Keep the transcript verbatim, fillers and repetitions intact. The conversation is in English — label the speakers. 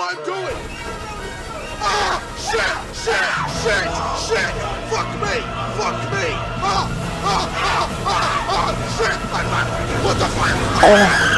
Speaker 1: what I'm doing! Ah! Shit! Shit! Shit! Shit! Fuck me! Fuck me! Ah! Ah! Ah! Ah! Ah! Shit! I'm not... What the fuck?